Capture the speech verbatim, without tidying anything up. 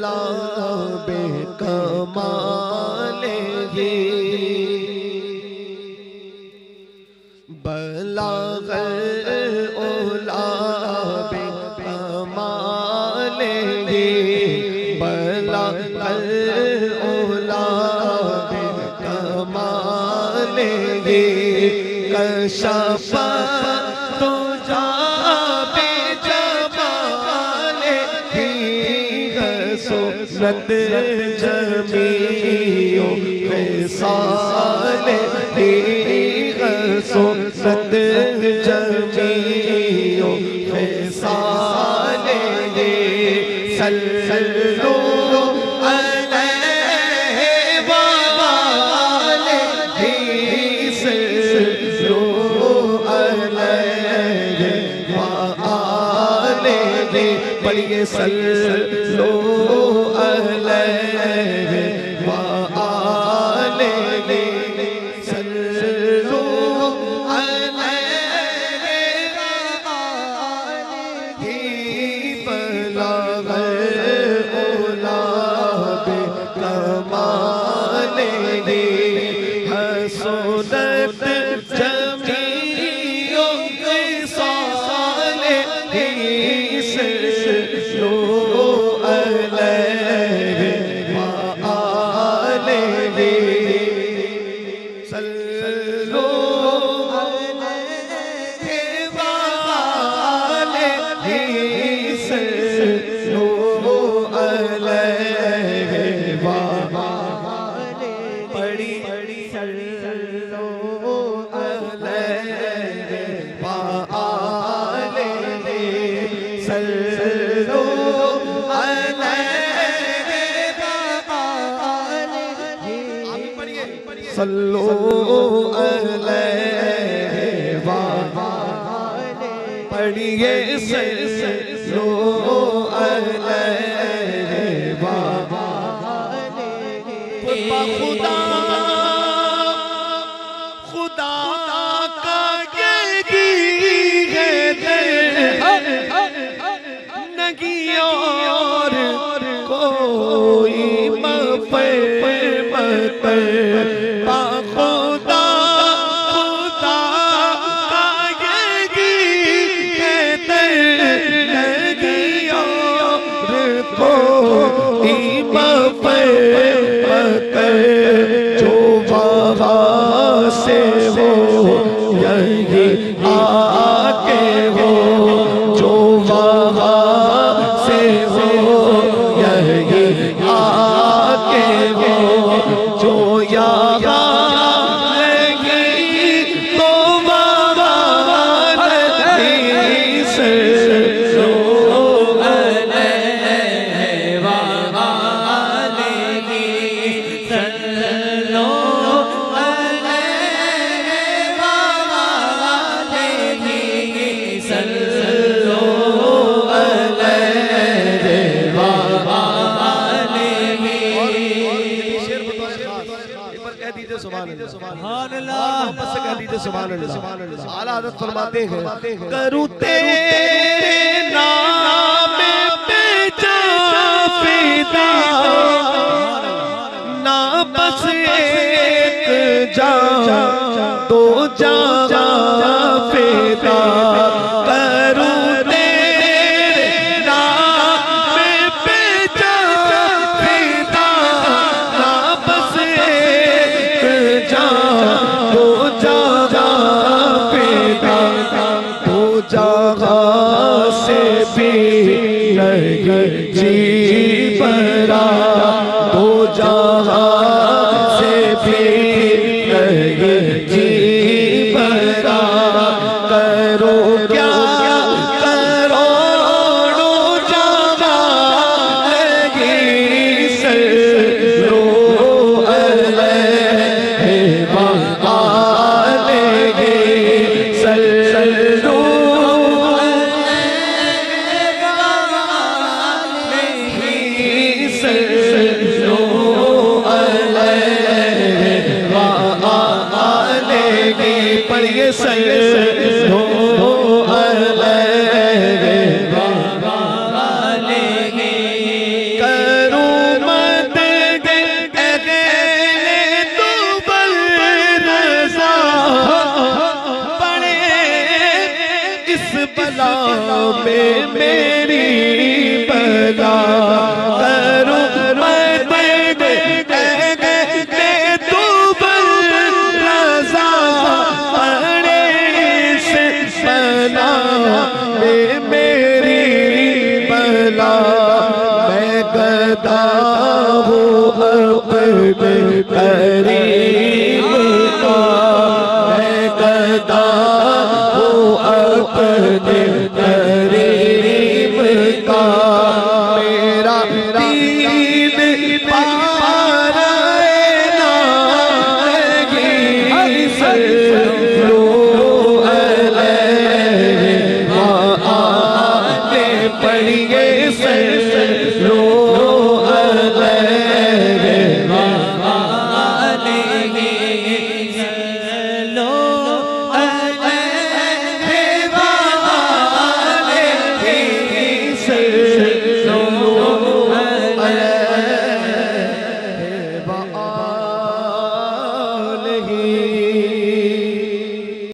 ओला बेकमाले ही बलागल ओला बेकमाले ही बलागल ओला बेकमाले ही कशफा तुझा बेजमाले ही सुन्नत जमीओ फिसाले ही सुन्नत जमीओ फिसाले ही सल्लल्लाहु अलैहि वालेहि सल्लल्लाहु अलैहि वालेहि पढ़िए सल्लल्लाहु अलैहि वालेहि सल्लल्लाहु अलैहि वालेहि बलागल ओला बेकमाले हसनत जमीओ फिसाले सल्लल्लाहु अलैहि वालेहि सल्लल्लाहु अलैहि वालेहि सल्लल्लाहु अलैहि वालेहि पढ़ी सल्लल्लाहु अलैहि वालेहि सल्लल्लाहु अलैहि वालेहि आप पढ़िए सल्लल्लाहु अलैहि वालेहि पढ़िए सल्लल्लाहु अलैहि वालेहि खुदा खुदा का यही है दर नहीं और कोई मफरमत खुदा खुदा का यही है दर नहीं और कोई मफरमत जो वहाँ से हो यही आके हो जो वहाँ से हो यही आके हो जो यहाँ लगी तो वहाँ नहीं सल्लल्लाहु अलैहि वालेहि सल्लल्लाहु अलैहि वालेहि सल्लल्लाहु अलैहि वालेहि शेर बतौर खास एक बार कह दीजिए सुभान अल्लाह मोहम्मद से कह दीजिए सुभान अल्लाह आला हज़रत फरमाते हैं करूं तेरे नाम पे जा फिदा ना बस एक जा दो जा फिदा करूं तेरे नाम पे जा फिदा ना बस एक जा दो जा फिदा दो जगह से भी नहीं जी भरा दो जगह से भी नहीं जी भरा करो क्या करोड़ों जगह लगी सल्लल्लाहु अलैहि वालेहि सल्लल्लाहु पढ़िए सल्लल्लाहु अलैहि वालेहि करूं ना करूं मैं गदा हूँ अपने करीब का, मैं गदा हूँ अपने करीब का। मेरा दीन पारा नागी से लो अलैहि आने पड़िए से लो अलैहि